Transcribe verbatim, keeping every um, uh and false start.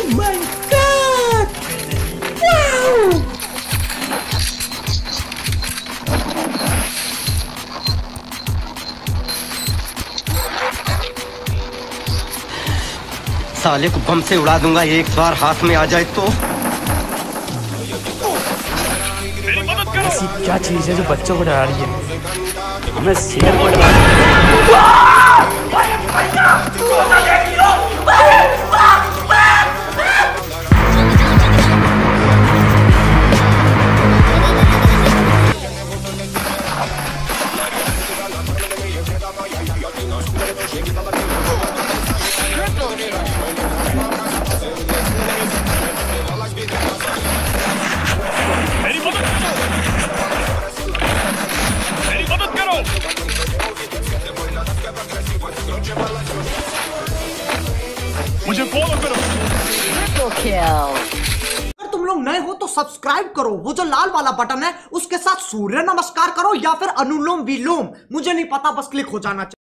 My God! Wow! साले को बम से उड़ा दूंगा एक बार हाथ में आ जाए तो। ऐसी क्या चीज है जो बच्चों को डरा रही है? हमें शेर को डरा मेरी मदद मेरी मदद करो। मुझे फॉलो करो। अगर तुम लोग नए हो तो सब्सक्राइब करो, वो जो लाल वाला बटन है उसके साथ सूर्य नमस्कार करो या फिर अनुलोम विलोम, मुझे नहीं पता, बस क्लिक हो जाना चाहिए।